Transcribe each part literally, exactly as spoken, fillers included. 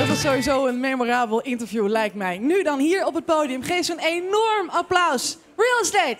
Dat was sowieso een memorabel interview, lijkt mij. Nu dan hier op het podium. Geef ze een enorm applaus. Real Estate!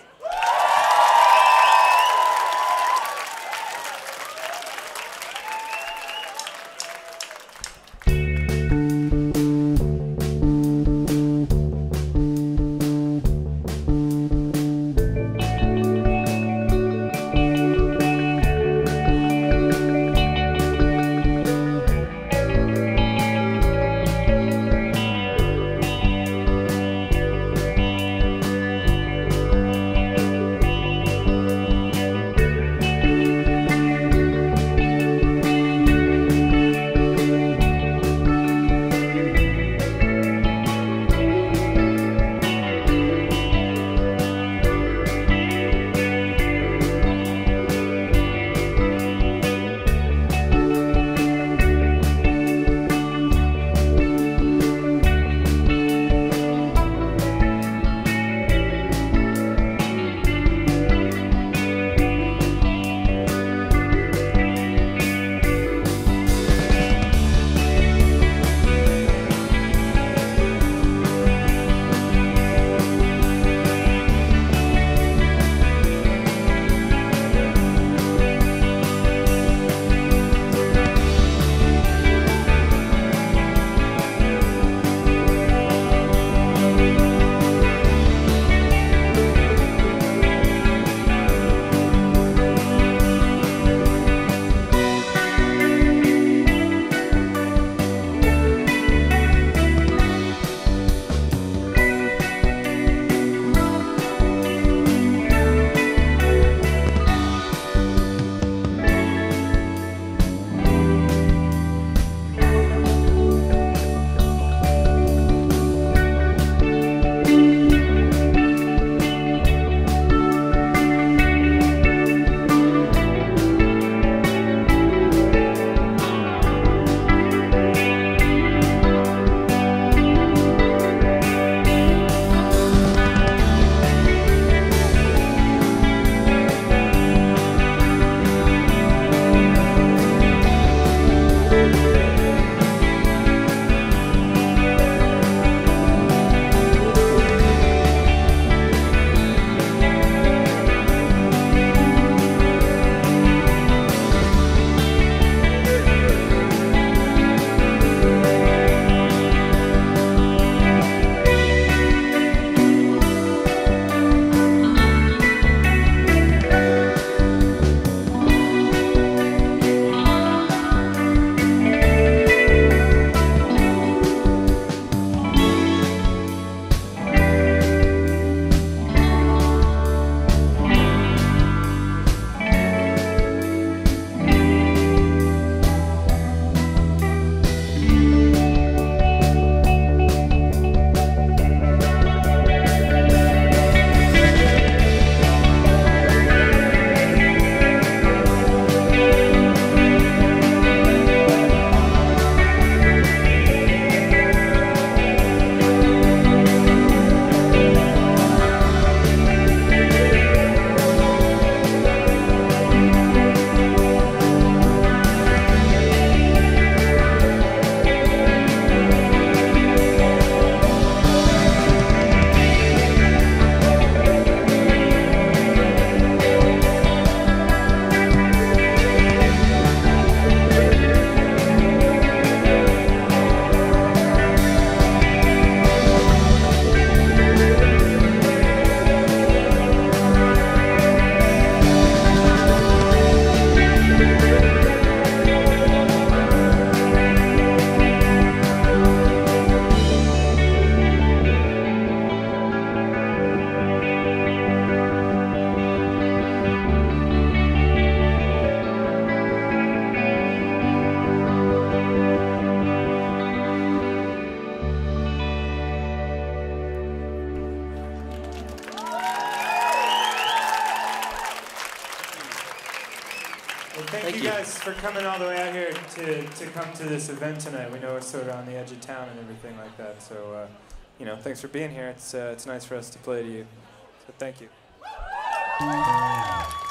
Well, thank, thank you, you guys for coming all the way out here to, to come to this event tonight. We know we're sort of on the edge of town and everything like that. So, uh, you know, thanks for being here. It's, uh, it's nice for us to play to you. So thank you.